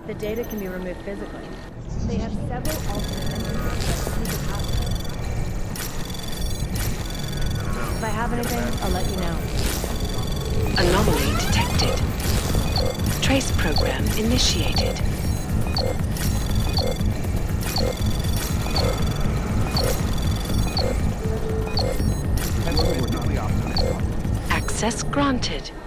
The data can be removed physically. They have several alternate entrances that need to pass. If I have anything, I'll let you know. Anomaly detected. Trace program initiated. Access granted.